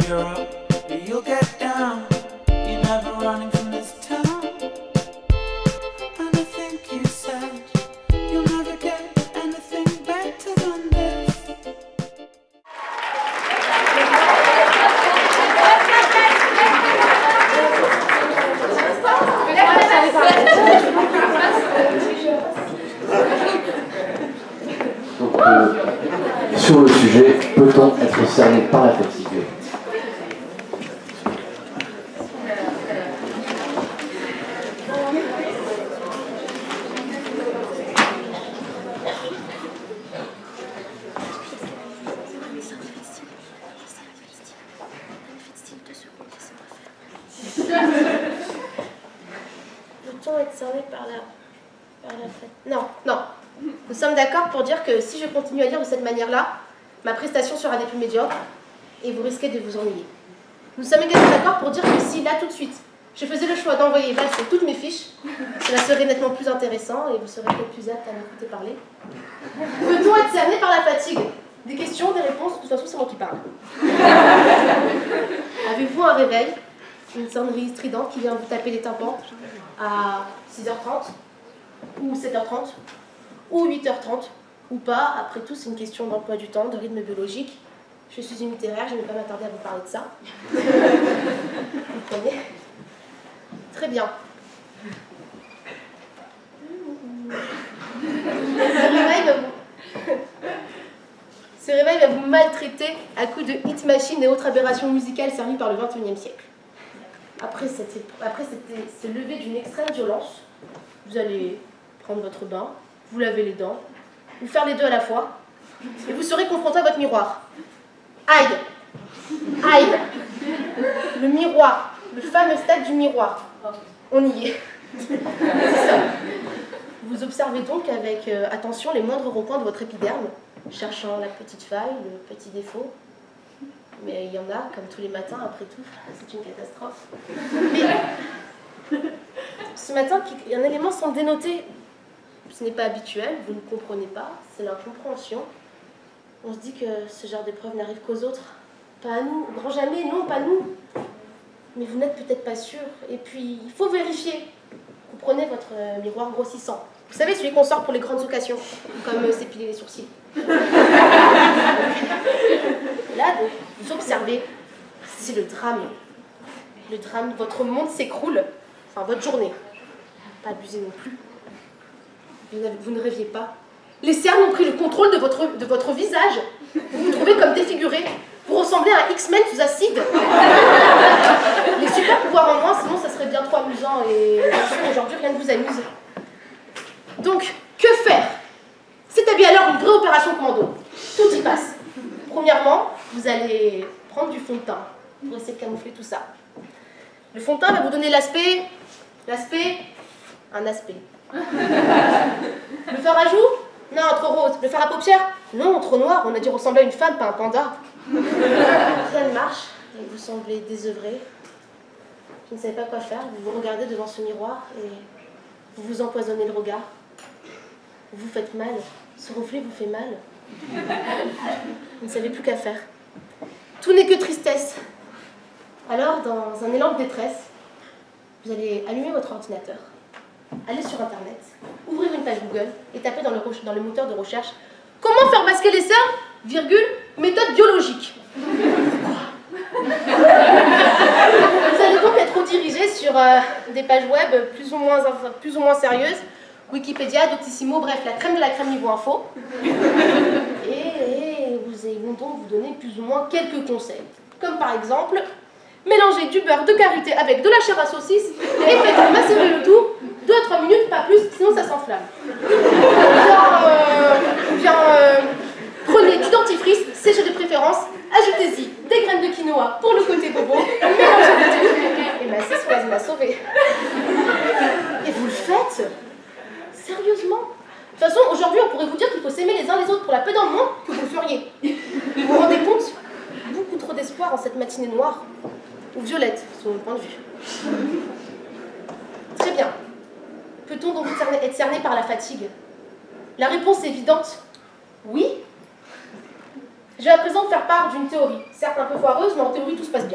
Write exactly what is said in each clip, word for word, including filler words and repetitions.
you're up, you'll get down. You're never running from this town. And I think you said you'll never get anything better than this. Donc, euh, sur le sujet, peut-on être cerné par la fatigue? Peut-on être cerné par la... par la fatigue? Non, non. Nous sommes d'accord pour dire que si je continue à lire de cette manière-là, ma prestation sera des plus médiocres et vous risquez de vous ennuyer. Nous sommes également d'accord pour dire que si, là, tout de suite, je faisais le choix d'envoyer valser toutes mes fiches, cela serait nettement plus intéressant et vous serez peut-être plus apte à m'écouter parler. Peut-on être cerné par la fatigue? Des questions, des réponses, de toute façon, c'est moi qui parle. Avez-vous un réveil, une sonnerie stridente qui vient vous taper les tympans à six heures trente ou sept heures trente ou huit heures trente, ou pas? Après tout, c'est une question d'emploi du temps, de rythme biologique. Je suis une littéraire, je ne vais pas m'attarder à vous parler de ça. Vous comprenez? Très bien. Ce réveil va vous... Ce réveil va vous maltraiter à coups de hit machine et autres aberrations musicales servies par le vingt et unième siècle. Après, cette... Après cette... ce lever d'une extrême violence, vous allez prendre votre bain, vous lavez les dents, vous faire les deux à la fois, et vous serez confronté à votre miroir. Aïe! Aïe! Le miroir, le fameux stade du miroir. On y est. C'est ça. Vous observez donc avec euh, attention les moindres ronds-points de votre épiderme, cherchant la petite faille, le petit défaut. Mais il y en a, comme tous les matins, après tout, c'est une catastrophe. Mais ce matin, un élément semble dénoter. Ce n'est pas habituel, vous ne comprenez pas, c'est l'incompréhension. On se dit que ce genre d'épreuve n'arrive qu'aux autres. Pas à nous, au grand jamais, non, pas nous. Mais vous n'êtes peut-être pas sûr. Et puis, il faut vérifier. Vous prenez votre euh, miroir grossissant. Vous savez, celui qu'on sort pour les grandes occasions, comme euh, s'épiler les sourcils. Là, donc, vous observez, c'est le drame. Le drame, votre monde s'écroule. Enfin, votre journée. Pas abuser non plus. Vous ne rêviez pas. Les cernes ont pris le contrôle de votre, de votre visage. Vous vous trouvez comme défiguré. Vous ressemblez à un X-Men sous acide. Les super pouvoirs en moins, sinon ça serait bien trop amusant. Et bien sûr, aujourd'hui, rien ne vous amuse. Donc, que faire? C'est-à-dire alors une vraie opération commando. Tout y passe. Premièrement, vous allez prendre du fond de teint pour essayer de camoufler tout ça. Le fond de teint va vous donner l'aspect... L'aspect... Un aspect. Le fard à joues? Non, trop rose. Le fard à paupières? Non, trop noir. On a dû ressembler à une femme, pas un panda. Rien ne marche. Et vous semblez désœuvré. Vous ne savez pas quoi faire. Vous vous regardez devant ce miroir et vous vous empoisonnez le regard. Vous vous faites mal. Ce reflet vous fait mal. Vous ne savez plus qu'à faire. Tout n'est que tristesse. Alors, dans un élan de détresse, vous allez allumer votre ordinateur. Allez sur Internet, ouvrir une page Google et taper dans le, dans le moteur de recherche « Comment faire masquer les cernes, virgule, méthode biologique ». Vous allez donc être redirigé sur euh, des pages web plus ou moins, plus ou moins sérieuses, Wikipédia, Doctissimo, bref, la crème de la crème niveau info. Et, et vous, ils vont donc vous donner plus ou moins quelques conseils. Comme par exemple, mélangez du beurre de karité avec de la chair à saucisse et faites macérer le tout deux à trois minutes, pas plus, sinon ça s'enflamme. Bien, euh, bien euh, prenez du dentifrice, séché de préférence, ajoutez-y des graines de quinoa pour le côté bobo, mélangez le tout, et ma six m'a sauvé. Et vous le faites? Sérieusement? De toute façon, aujourd'hui, on pourrait vous dire qu'il faut s'aimer les uns les autres pour la paix dans le monde, que vous le feriez. Vous vous rendez compte? Beaucoup trop d'espoir en cette matinée noire, ou violette, selon mon point de vue. Très bien. Peut-on donc être cerné par la fatigue? La réponse est évidente. Oui. Je vais à présent vous faire part d'une théorie, certes un peu foireuse, mais en théorie tout se passe bien.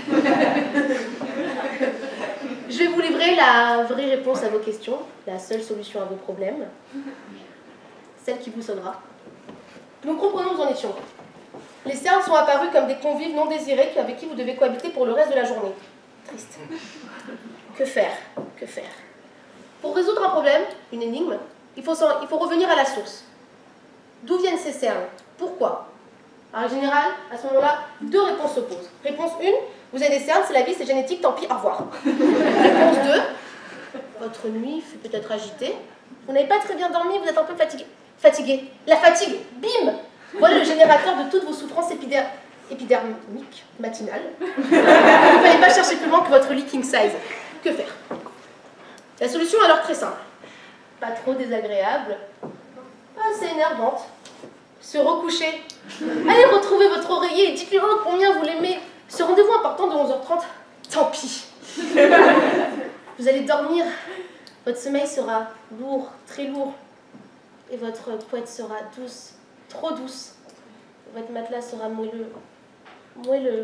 Je vais vous livrer la vraie réponse à vos questions, la seule solution à vos problèmes, celle qui vous sauvera. Donc reprenons où nous en étions. Les cernes sont apparus comme des convives non désirés avec qui vous devez cohabiter pour le reste de la journée. Triste. Que faire? Que faire? Pour résoudre un problème, une énigme, il faut, il faut revenir à la source. D'où viennent ces cernes? Pourquoi? En général, à ce moment-là, deux réponses s'opposent. Réponse un, vous avez des cernes, c'est la vie, c'est génétique, tant pis, au revoir. Réponse deux, votre nuit fut peut-être agitée, vous n'avez pas très bien dormi, vous êtes un peu fatigué. Fatigué. La fatigue, bim! Voilà le générateur de toutes vos souffrances épider épidermiques matinales. Vous n'allez pas chercher plus loin que votre lit king size. Que faire? La solution est alors très simple. Pas trop désagréable, pas assez énervante. Se recoucher. Allez retrouver votre oreiller et dites-lui oh, combien vous l'aimez. Ce rendez-vous important de onze heures trente, tant pis. Vous allez dormir. Votre sommeil sera lourd, très lourd. Et votre couette sera douce, trop douce. Votre matelas sera moelleux, moelleux.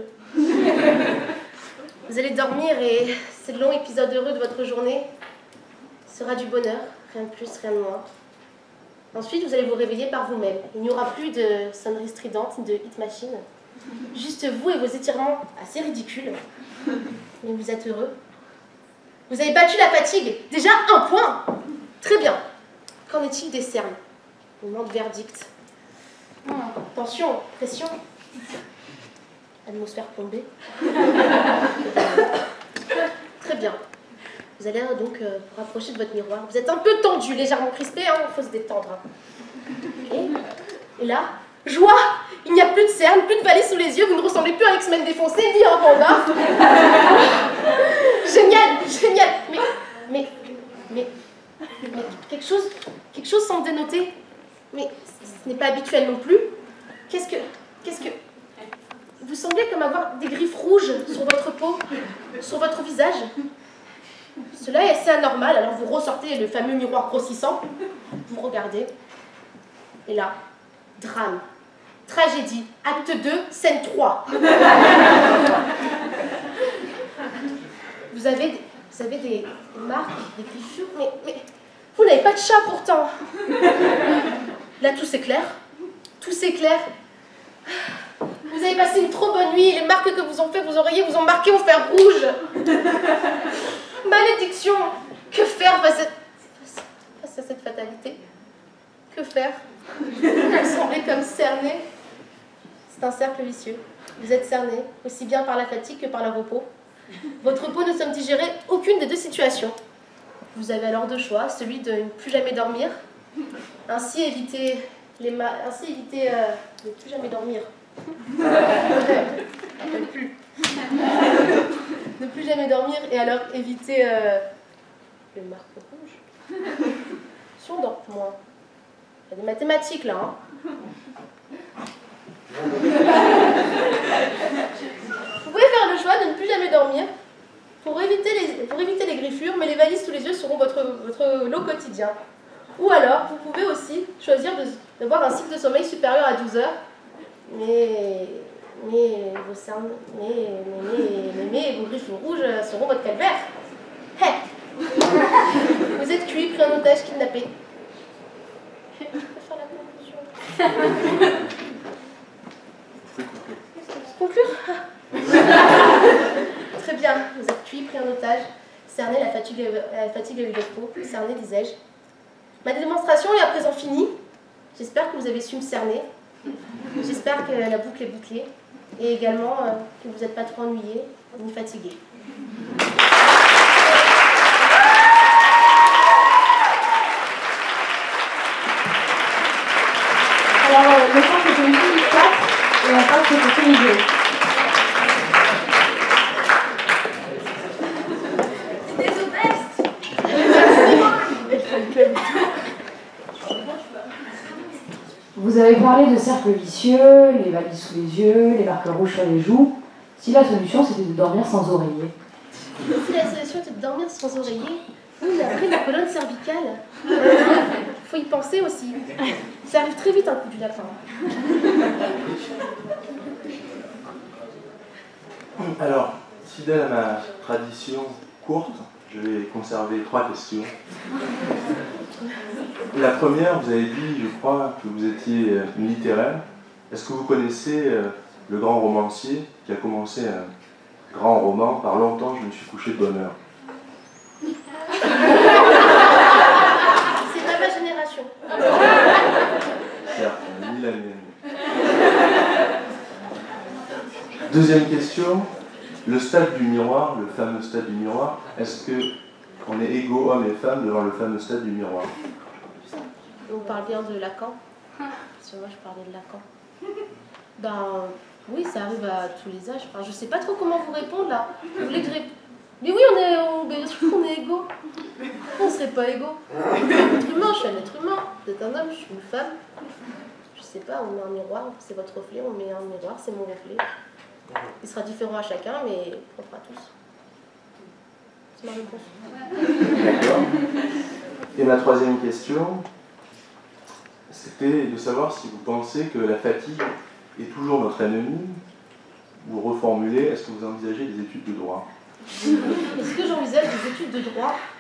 Vous allez dormir et ce long épisode heureux de votre journée sera du bonheur, rien de plus, rien de moins. Ensuite, vous allez vous réveiller par vous-même. Il n'y aura plus de sonnerie stridente, de hit machine. Juste vous et vos étirements assez ridicules. Mais vous êtes heureux. Vous avez battu la fatigue. Déjà un point. Très bien. Qu'en est-il des cernes? Moment de verdict. Tension, pression. Atmosphère plombée. Très bien. Vous allez donc euh, vous rapprocher de votre miroir. Vous êtes un peu tendu, légèrement crispé, il hein, faut se détendre. Et, et là, joie! Il n'y a plus de cernes, plus de valise sous les yeux, vous ne ressemblez plus à un X-Men défoncé, ni à un panda. Génial, génial. Mais, mais, mais, mais quelque chose, quelque chose semble dénoter. Mais ce n'est pas habituel non plus. Qu'est-ce que, qu'est-ce que... Vous semblez comme avoir des griffes rouges sur votre peau, sur votre visage. Cela est assez anormal, alors vous ressortez le fameux miroir grossissant, vous regardez, et là, drame, tragédie, acte deux, scène trois. Vous avez, vous avez des, des marques, des griffures, mais, mais vous n'avez pas de chat pourtant. Là, tout s'éclaire, tout s'éclaire. Vous avez passé une trop bonne nuit, les marques que vous ont fait vos oreillers vous ont marqué au fer rouge. Malédiction! Que faire face à, face à cette fatalité? Que faire? Vous semblez comme cerné. C'est un cercle vicieux. Vous êtes cerné, aussi bien par la fatigue que par le repos. Votre peau ne semble digérer aucune des deux situations. Vous avez alors deux choix, celui de ne plus jamais dormir, ainsi éviter les ma... ainsi éviter euh, de ne plus jamais dormir. Ne plus. Ne plus jamais dormir et alors éviter euh, les marques rouges. Si on dort moins. Il y a des mathématiques là. Hein. Vous pouvez faire le choix de ne plus jamais dormir pour éviter les, pour éviter les griffures, mais les valises sous les yeux seront votre, votre lot quotidien. Ou alors, vous pouvez aussi choisir d'avoir un cycle de sommeil supérieur à douze heures, mais, mais vos cernes, mais, mais, mais, mais, mais vos griffes rouges seront votre calvaire. Hey. Vous êtes cuit, pris en otage, kidnappé. Je peux faire la conclusion. Conclure. Très bien, vous êtes cuit, pris en otage, cerné, la fatigue, la fatigue a eu votre peau, cerné, disais-je. Ma démonstration est à présent finie. J'espère que vous avez su me cerner. J'espère que la boucle est bouclée. Et également euh, que vous n'êtes pas trop ennuyé ni fatigué. Alors, euh, le temps que je me dis quatre et on passe au côté milieu. Vous avez parlé de cercles vicieux, les valises sous les yeux, les marques rouges sur les joues. Si la solution c'était de dormir sans oreiller. Si la solution était de dormir sans oreiller, oui, mais après la colonne cervicale. faut y penser aussi. Ça arrive très vite un coup du lapin. Alors, fidèle à ma tradition courte, je vais conserver trois questions. La première, vous avez dit, je crois, que vous étiez une littéraire. Est-ce que vous connaissez euh, le grand romancier qui a commencé un grand roman par Longtemps je me suis couché de bonne heure? C'est pas ma génération. Certes, ni la mienne. Deuxième question, le stade du miroir, le fameux stade du miroir, est-ce qu'on est égaux hommes et femmes devant le fameux stade du miroir? On parle bien de Lacan. Parce que moi je parlais de Lacan. Ben oui, ça arrive à tous les âges. Enfin, je sais pas trop comment vous répondre là. Vous voulez que je réponde? Mais oui, on est, on, bien sûr qu'on est égaux. On serait pas égaux. Je suis un être humain, je suis un être humain. Vous êtes un homme, je suis une femme. Je sais pas, on met un miroir, c'est votre reflet, on met un miroir, c'est mon reflet. Il sera différent à chacun, mais propre à tous. C'est ma réponse. D'accord. Et ma troisième question, c'était de savoir si vous pensez que la fatigue est toujours notre ennemi, ou reformuler, est-ce que vous envisagez des études de droit? Est-ce que j'envisage des études de droit?